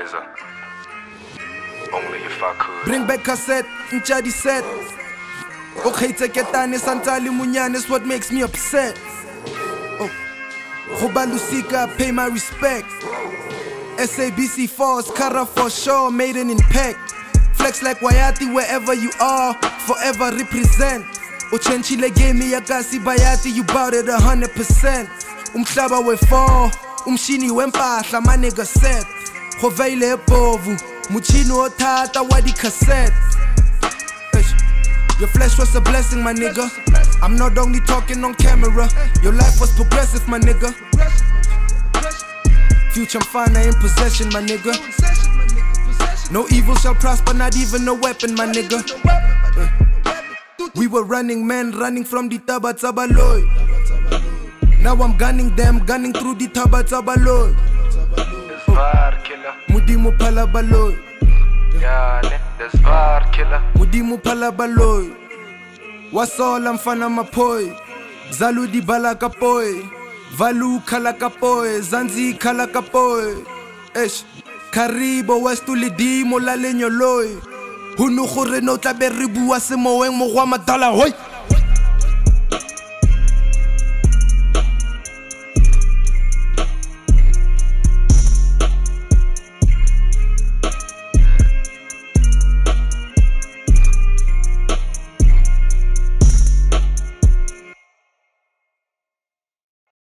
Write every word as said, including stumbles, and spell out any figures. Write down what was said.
Liza. Only if I could. Bring back cassette, Nchadi set. Okay, take it down, Santali Munyan is what makes me upset. Oh, Hoba Lusika, pay my respect. S A B C Force, Kara for sure, made an impact. Flex like Wayati wherever you are, forever represent. Uchenchile gave me a Gasi Bayati, you bought it a hundred percent. Umhlaba we fall, umshini wempahla, my nigga set. Hoveile povu, muchino otata wadi cassette. Your flesh was a blessing, my nigga. I'm not only talking on camera. Your life was progressive, my nigga. Future I'm fine, I in possession, my nigga. No evil shall prosper, not even a weapon, my nigga. We were running men, running from the Taba Tabaloy. Now I'm gunning them, gunning through the Taba Tabaloy. Mudimu Palabaloy. There's var killer. Mudimu Palabaloy. Wasol mfana mapoy. Zaludi balakapoy. Valu kalakapoy. Zanzi kalakapoy. Esh. Karibo westulidi mo la leño loy. Hunu khore no tla beribu wa se moeng mo gwa madala hoy.